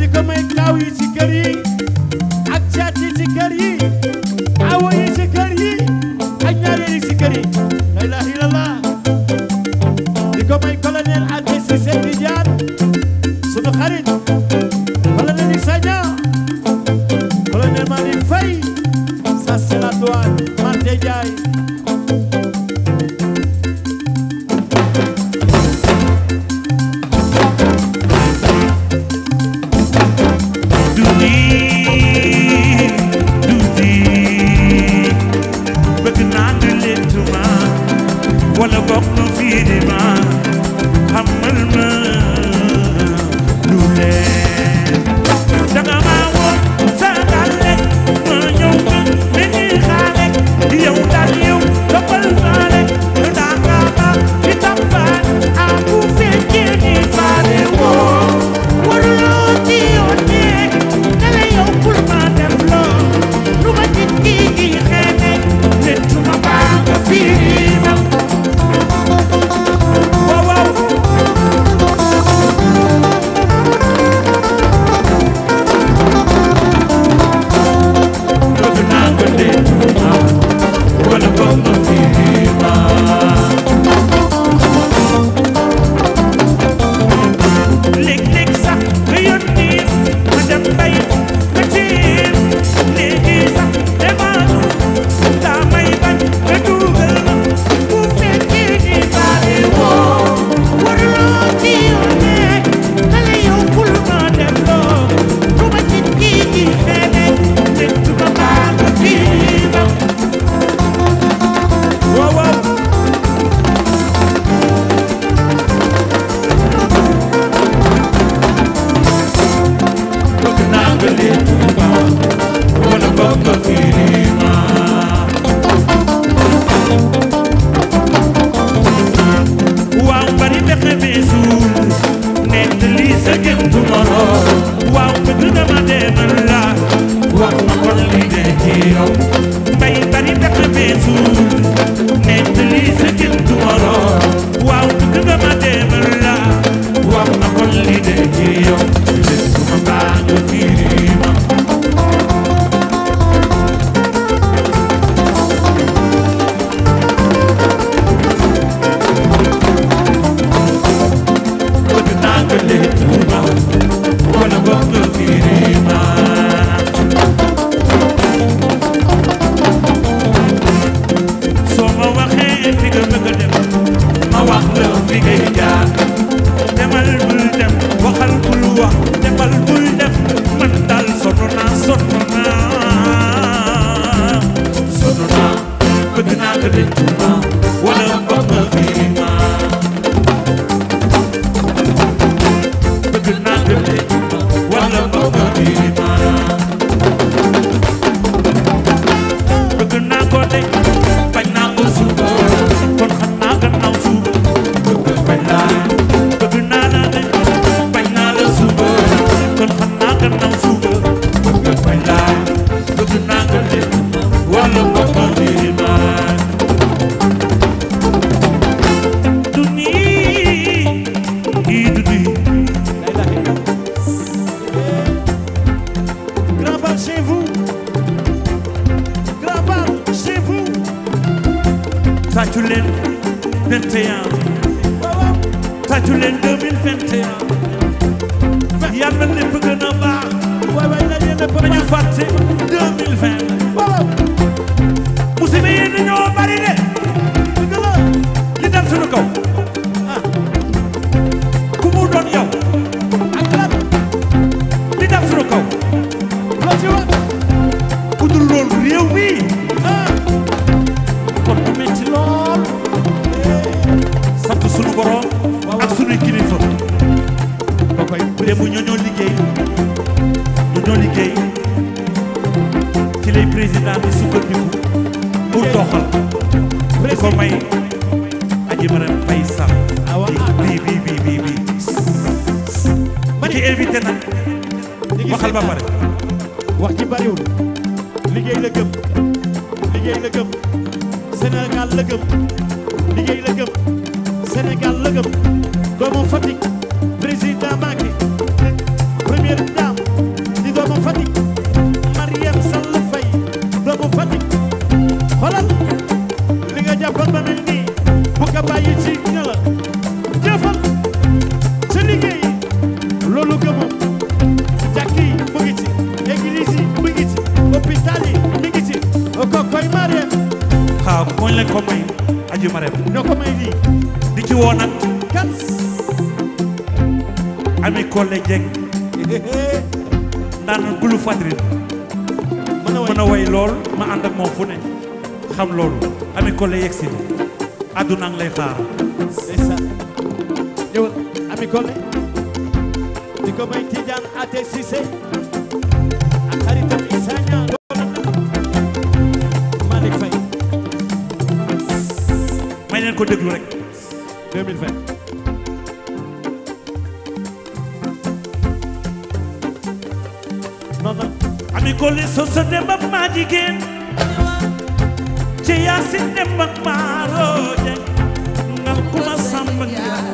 di ko may taaw yi ci kër yi ak caat yi ci kër yi awo yi ci kër yi ak ñaareel yi ci kër yi la ilaha illallah di ko may colonel André Cissé Tidiane sunu xarit colonel di Sagna colonel Madi Faye ça c'est la douane Mante Ndiaye wala bokk nu fii di ma xamal ma lu leen danga ma woon sa dale ma ñëw ma ni xaale yow daal yow toppal faale danga ma di tampaan aku fekkee ni faale woo waruloo ci yoon nekk dala yow pour ma def loo lu ma nit ki xeene leen tuma baa nga fii ma tàccu leen 21 tàccu leen 2021 yàlla na lépp gën a baax nañu fàtte 2020 musiba yi dañoo bari de li dal suñu kaw ku mu doon yow ak lan li dal suñu kaw loo ci wax ku dul loolu réew mi kon mu metti lool sant sunu borom ak sunu kilifa ba koy démb ñoo liggéey ci lay président bi sukkandiku pour doxal di ko may aji maram fay sax bi ki invité nag waxal ba pare wax ci bariwul liggéey la gëm Sénégal la gëm liggéey la gëm Sénégal la gëm doomu Fatick président Macky première dame jàkki mu ngi ci église yi mu ngi ci hôpital yi mu ngi ci ko koy Mariam waaw mooy leen ko may aju Mariam ñoo ko may lii di ci woo nag kan Ami Collé Dieng ndaan gulu fadrin mën a way lool ma ànd ak moom fu ne xam loolu Ami Collé yegsi àdduna ngi lay xaar ndeysaan ñëwal Ami Collé di ko may Tidiane Ate Cissé ak xaritam Issa Niang Malick Faye may leen ko déglu rek 2020 non non Ami Collé so sa dem ak maa jigéen ci Yaasin dem ak Maaro Jeng ngal kuma samba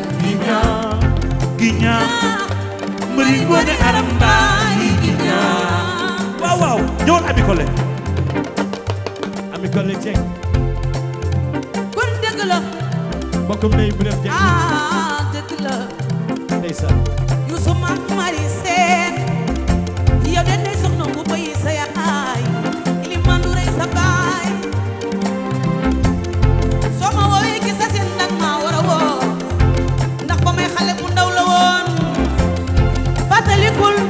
giña mëri ngoone aram mbaay giña waaw waaw ñëwal Ami Collé Ami Collé Dieng kon dëgg la mbokkum lay Birame Dieng dëgg la ndeysaan Youssou man mari seen yow de ndey soxna bu bayi sa yaay ili mandu rey sa baay soo ma woowee ki sa seen nag maa war a woo ndax ba may xale bu ndaw la woon fàttalikul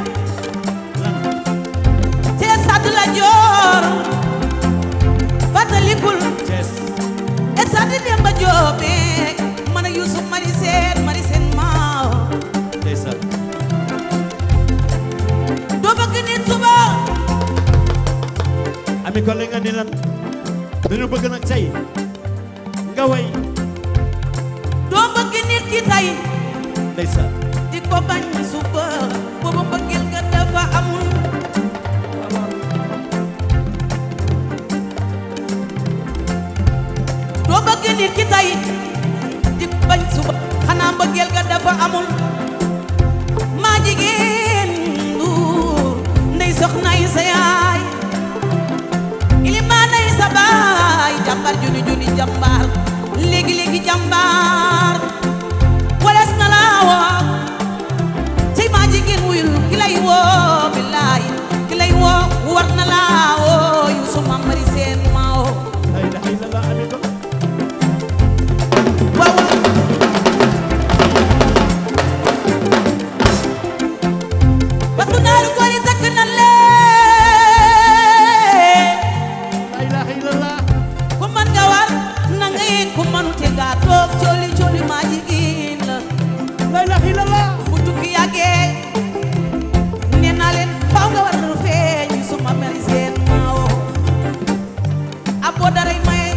Cees sàdd la joor fàttalikul Thiès et sàdd dem ba joobee man ak Youssou mari seen maa ndeysaan doo bëgg nit suba Ami Collé nga ni lan dañu bëgg nag tey nga way doo bëgg nit ki tey ndeysaan di ko bañ suba boobu bëggeel nga dafa amul doo bëgg nit ki tey di ko bañ suba xanaa bëggeel nga dafa amul maa jigéen Nduur ndey soxna yi sa yaay ilimaa nay sa baay jàmbaar juni juni jàmbaar léegi léegi jàmbaar wales na la woo cey maa jigéen wuyul ki lay woo billaay ki lay woo war na la woo Youssou ma mari seen ma woo la ilaha illallah Ami Collé waaw parce que naaru góor yi takk na leen la ilaha illallah ku man nga war na nga yéen ku manu te nga toog cooli cooli maa jigéen la la ilaha illallah bu tukki yàggee nee naa leen faaw nga war na feeñ Youssou ma mari seen maawo ab boo daray maye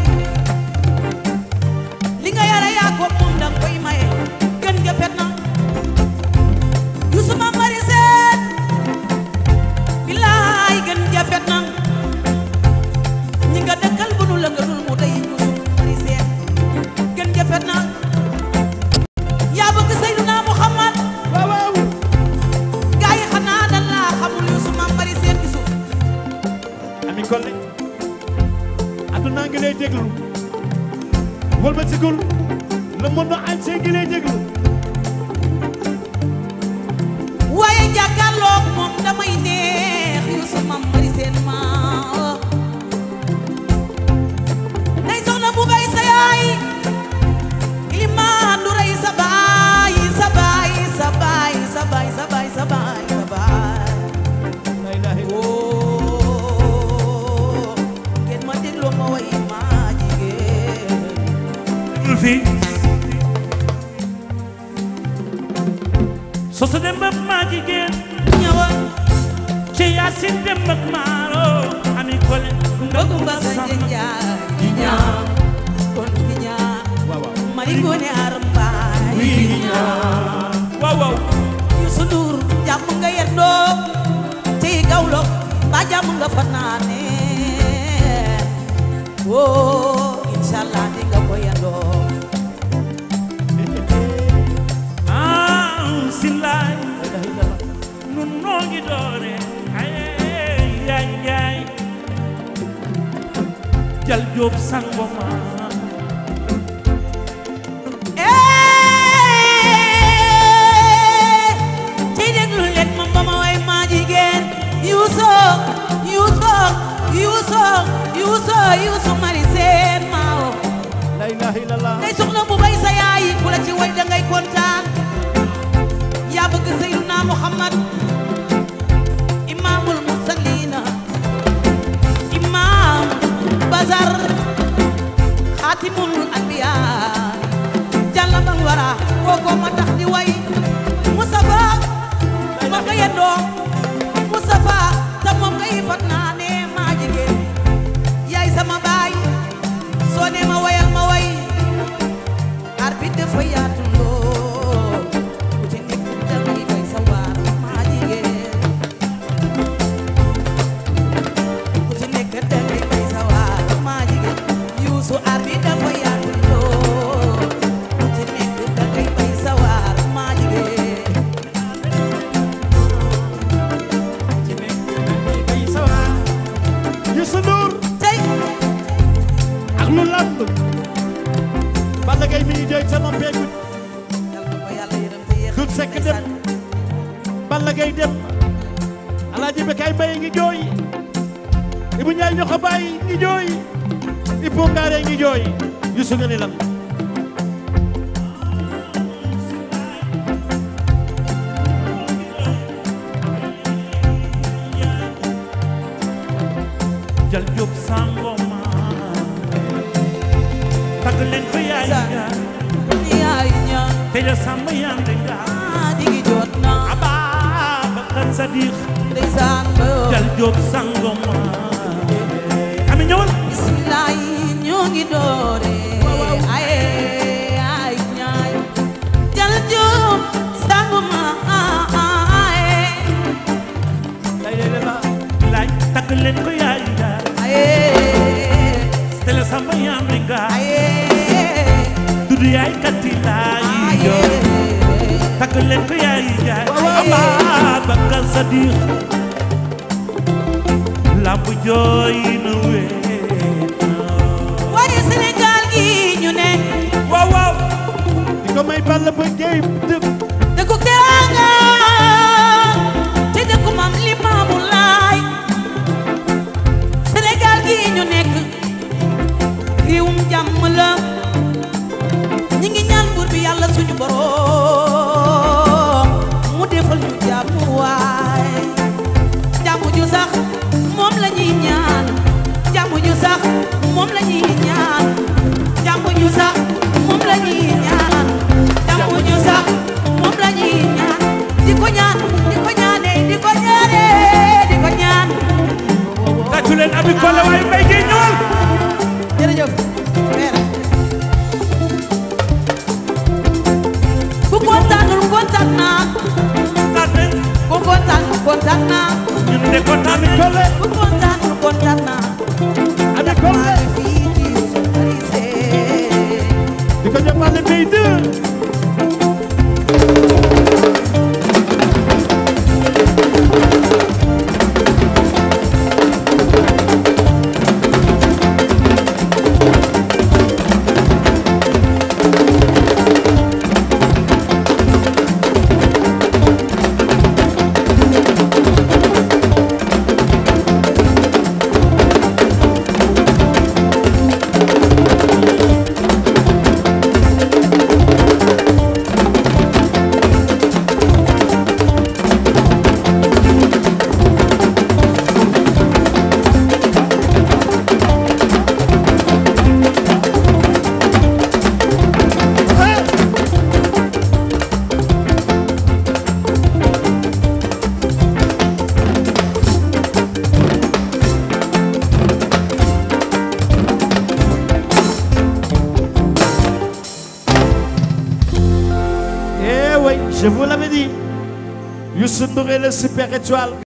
li nga yara yaa ko moom danga koy maye gën nga fet na Youssou ma mari seen bilaay gën nga fet na ñi nga dëkkal bu nu la nga dul mu day Youssou ma mari seen gën nga fet na yaa bëgg Seydina Muhammad waaw waaw gaa yi xanaa dan laa xamul Youssou ma mari seen gisu Ami Collé àdduna ngi lay déglu wëlbatikul le monde entier ngi lay déglu waaye jàkkaarloog moom damay neex Youssou ma mari seen maa day soxna bu bay sa yaay ilimaan du rey sa baay sa baay sa baay sa baay sa baay sa baay sa baay la ilaha illallah oh ngeen ma dégloo ma way maa jigéen déglu fii so sa dem ak maa jigéen ñëwal ci Yaasin dem ak Maaro Ami Collé bëggu nga sa njaay di ñaan kon di ñaan waaw waaw mari ngoone aram baay di ñaan waaw waaw Youssou Ndour jàmm nga yendoo tey gawlo ba jàmm nga fanaane woo inshallah di nga ko yendoo silaay nun noo ngi doore ay ay ay jal joob sango ma tey déglu leen ma ba ma way maa jigéen ngay soxna bu bay sa yaay ku la ci way da ngay kontaan yaa bëgg Seydina Muhammad imaamul mursaliina imaam bazar xaatimul anbiyaa jàlla bal wara kooko ma tax di way Mustafa ma ko yendoo Mustafa te moom ngay fat naa ne maa jigéen yaay sama baay soo ne ma wayal ma way ar bi dafa yaatu lool ku ci nekk dangay bay sa waar maa jigéen ku ci nekk dangay bay sa waar maa jigéen Yuusu ar bi dafa yaatu lool ku ci nekk dangay bay sa waar maa jigéen ci nekk dangay bay sa waar Youssou Ndour tey ak lu lamb Balla Gaye mi ngi jooy sama peegut yal na ko yàlla yërëm te yéex Dut Seck dem Balla Gaye dem Alaaji Bekaay Mbaye ngi jooy Ibu Njaay ñoo ko bàyyi ngi jooy Ibu Ngaare ngi jooy Youssou nga ni lan jal jóob sangoma tagg leen ko yaay ja yaay ña teja samba yande nga digi jot na aba bakkan sadiq ndeysaan ba jal jóob sangoma ami ñëwal bismillaay ñoo ngi doore aye ay ñaay jal joob sanguma aye laaj tagg leen ko yaay ja aye teja samba yande nga aye dudu yaay kati laay yo tagg leen ko yaay ja aba bakkan sadiq lamb jooy na weet waaye Sénégal gi ñu ne waaw waaw di ko may Balla ba Gaye dëpp dëkku teraanga te dëkku Maam Limaamu Laay Sénégal gi ñu nekk réewum jàmm la ñi ngi ñaan buur bi yàlla suñu boroom mu defal ñu jàmm waay jàmm ju sax moom la ñuy ñaan jàmm ju sax moom la ñuy ñaan jàmm ju sax moom la ñuy ñaan jàmm ju sax moom la ñuy ñaan di ko ñaan di ko ñaanee di ko ñaanee di ko ñaan tàccu leen abi Kole waaye mbay gi ñëwal jërëjëf ku kontaanul kontaan naa tànn ku kontaanul kontaan naa ñun de kontaan Ami Kole ku kontaanul kontaan naa Ami Kole maa ngi fii ci Youssou Karise di ko jox Balla Gaye 2 Je vous l'avais dit, Youssou Ndour est le super étoile.